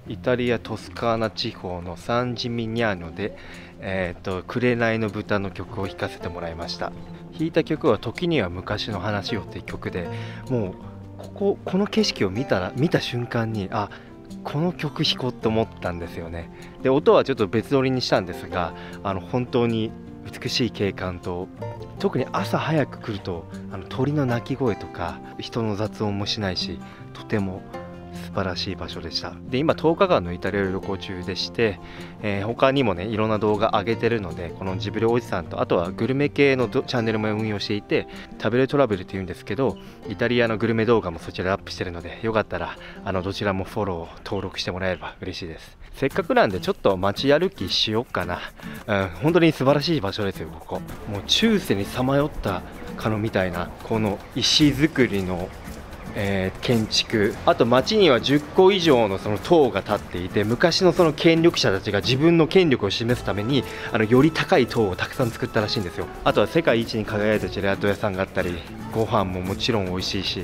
イタリアトスカーナ地方のサンジミニャーノで、紅の豚の曲を弾かせてもらいました。弾いた曲は時には昔の話をっていう曲で、もうこの景色を見た瞬間に、あ、この曲弾こうって思ったんですよね。で、音はちょっと別撮りにしたんですが、本当に美しい景観と、特に朝早く来ると鳥の鳴き声とか人の雑音もしないし、とても素晴らしい場所でした。で、今10日間のイタリアを旅行中でして、他にもねいろんな動画上げてるので、このジブリおじさんと、あとはグルメ系のチャンネルも運用していて、食べるトラベルっていうんですけど、イタリアのグルメ動画もそちらでアップしてるので、よかったらどちらもフォロー登録してもらえれば嬉しいです。せっかくなんでちょっと街歩きしよっかな。本当に素晴らしい場所ですよ。ここもう中世にさまよったかのみたいな、この石造りの建築、あと町には10個以上のその塔が建っていて、昔のその権力者たちが自分の権力を示すためにより高い塔をたくさん作ったらしいんですよ。あとは世界一に輝いたジェラート屋さんがあったり、ご飯ももちろん美味しいし、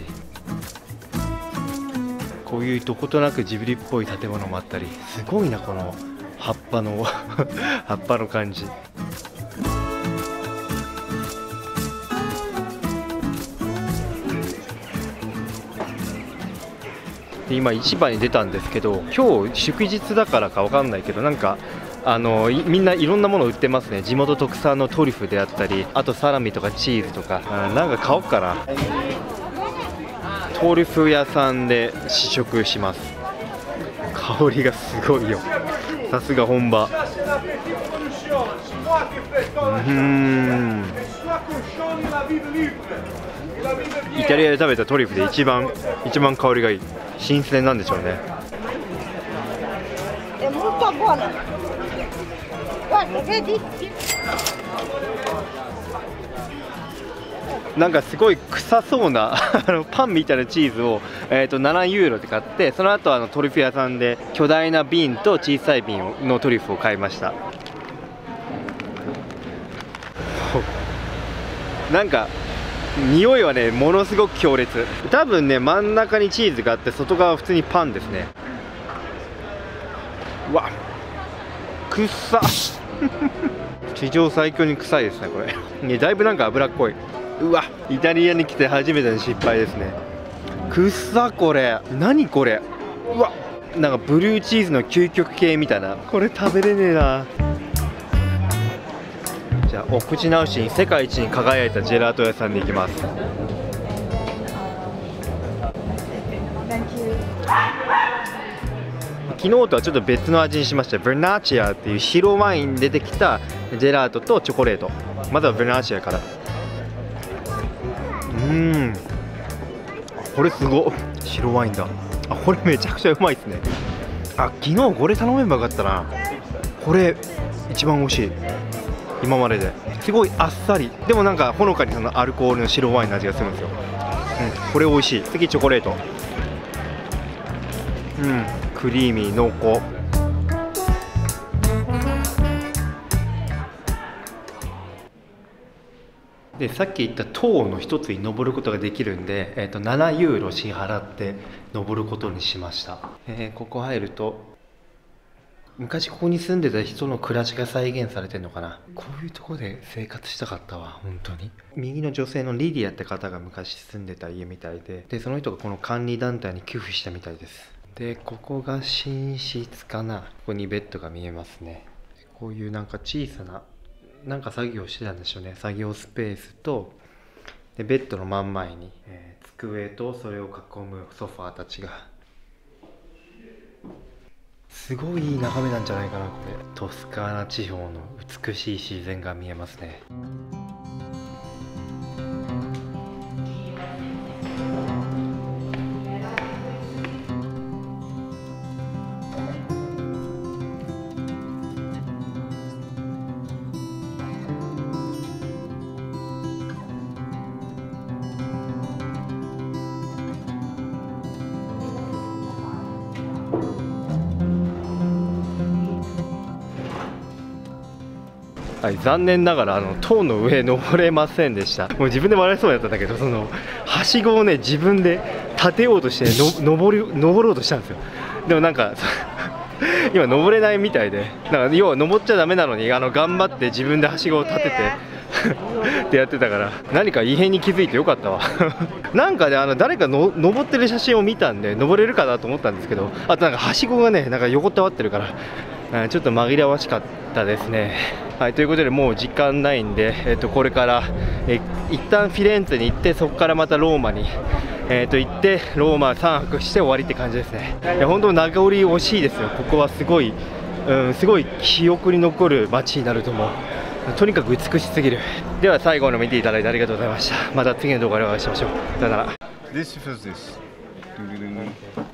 こういうどことなくジブリっぽい建物もあったり、すごいなこの葉っぱの葉っぱの感じ。今市場に出たんですけど、今日祝日だからかわかんないけど、なんかみんないろんなもの売ってますね。地元特産のトリュフであったり、あとサラミとかチーズとか、なんか買おうかな。トリュフ屋さんで試食します。香りがすごいよ。さすが本場。イタリアで食べたトリュフで一番香りがいい。新鮮なんでしょうね。なんかすごい臭そうなパンみたいなチーズを、7ユーロで買って、その後トリュフ屋さんで巨大な瓶と小さい瓶のトリュフを買いました。なんか匂いはね、ものすごく強烈。多分ね、真ん中にチーズがあって、外側は普通にパンですね。うわ、くっさ史上最強に臭いですねこれね。だいぶなんか脂っこい。うわ、イタリアに来て初めての失敗ですね。くっさ、これ何これ。うわ、なんかブルーチーズの究極系みたいな。これ食べれねえな。じゃあお口直しに世界一に輝いたジェラート屋さんに行きます。昨日とはちょっと別の味にしました。ベナーチアっていう白ワインでできたジェラートとチョコレート。まずはベナーチアから。これすごっ。白ワインだ。あ、これめちゃくちゃうまいですね。あ、昨日これ頼めばよかったな。これ一番美味しい今までで。すごいあっさりでもなんかほのかにそのアルコールの白ワインの味がするんですよ。これ美味しい。次チョコレート。クリーミー濃厚。で、さっき言った塔の一つに登ることができるんで、7ユーロ支払って登ることにしました。ここ入ると、昔ここに住んでた人の暮らしが再現されてるのかな。こういうとこで生活したかったわ、本当に。右の女性のリディアって方が昔住んでた家みたいで、その人がこの管理団体に寄付したみたいです。で、ここが寝室かな。ここにベッドが見えますね。こういうなんか小さななんか作業してたんでしょうね。作業スペースと、でベッドの真ん前に、机とそれを囲むソファーたちが。すごいいい眺めなんじゃないかなこれ。トスカーナ地方の美しい自然が見えますね。はい、残念ながら塔の上登れませんでした。もう自分で笑いそうだったんだけど、そのはしごをね自分で立てようとして登ろうとしたんですよ。でもなんか今登れないみたいで、だから要は登っちゃダメなのに頑張って自分ではしごを立ててってやってたから、何か異変に気づいてよかったわなんかね、誰かの登ってる写真を見たんで登れるかなと思ったんですけど、あとなんかはしごがね、なんか横たわってるから、ちょっと紛らわしかったですね。はい、ということでもう時間ないんで、これから、一旦フィレンツェに行って、そこからまたローマに、行ってローマ3泊して終わりって感じですね。いや本当名残惜しいですよ。ここはすごい、すごい記憶に残る街になると思う。とにかく美しすぎる。では最後の見ていただいてありがとうございました。また次の動画でお会いしましょう。さよなら。 This first this.